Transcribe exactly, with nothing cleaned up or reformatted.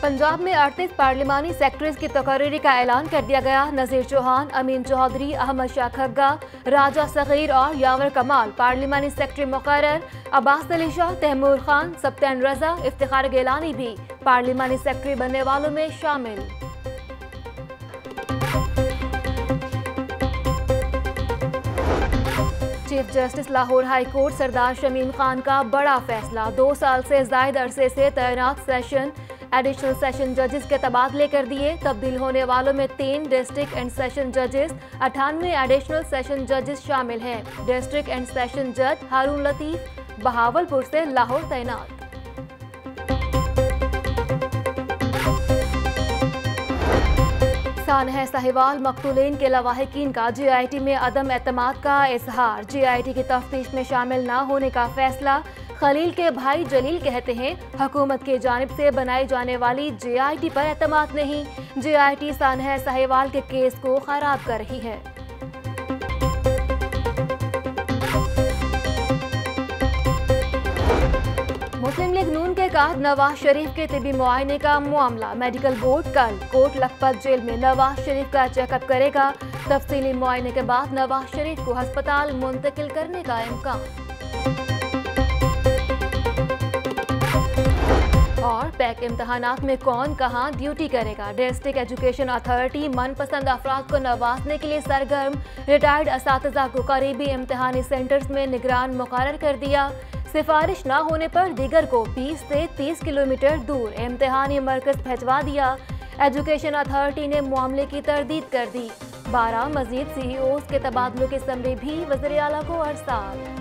पंजाब में अड़तीस पार्लिमानी सेक्रेटरीज की तकर्री का ऐलान कर दिया गया। नजीर चौहान, अमीन चौधरी, अहमद शाह खग्गा, राजा सगीर और यावर कमाल पार्लिमानी सेक्रेटरी मुकर्रर। अब्बास अली शाह, तैमूर खान, सप्तान रजा, इफ्तिखार गिलानी भी पार्लिमानी सेक्रेटरी बनने वालों में शामिल। Chief justice Lahore high court Sardar Shamim Khan का बड़ा फैसला। दो साल से जायद अरसे से तैनात सेशन एडिशनल सेशन जजेस के तबादले कर दिए। तब्दील होने वालों में तीन डिस्ट्रिक्ट एंड सेशन जजेस, अठानवे एडिशनल सेशन जजेस शामिल हैं। डिस्ट्रिक्ट एंड सेशन जज हारून लतीफ बहावलपुर से लाहौर तैनात। सानह साहिवाल मकतूलीन के लवाहिकीन का जी आई टी में अदम एतमाद का इजहार। जी आई टी की तफ्तीश में शामिल न होने का फैसला। खलील के भाई जलील कहते हैं हुकूमत की जानिब से बनाई जाने वाली जे आई टी पर एतमाद नहीं। जे आई टी सानह साहिवाल के केस को खराब कर रही है। मुस्लिम लीग नून के बाद नवाज शरीफ के तिबी मुआयने का मामला। मेडिकल बोर्ड कल कोट लखपत जेल में नवाज शरीफ का चेकअप करेगा। तफसीली मुआयने के बाद नवाज शरीफ को अस्पताल मुंतकिल करने का इम्कान। और पैक इम्तहानात में कौन कहां ड्यूटी करेगा। डिस्ट्रिक्ट एजुकेशन अथॉरिटी मनपसंद अफराद को नवाजने के लिए सरगर्म। रिटायर्ड असातिज़ा को करीबी इम्तहानी सेंटर्स में निगरान मुकर्रर कर दिया। सिफारिश न होने पर दीगर को बीस से तीस किलोमीटर दूर इम्तहानी मरकज भिजवा दिया। एजुकेशन अथॉरिटी ने मामले की तरदीद कर दी। बारह मजीद सी ई ओज़ के तबादलों के समरी भी वज़ीर आला को अरसाल।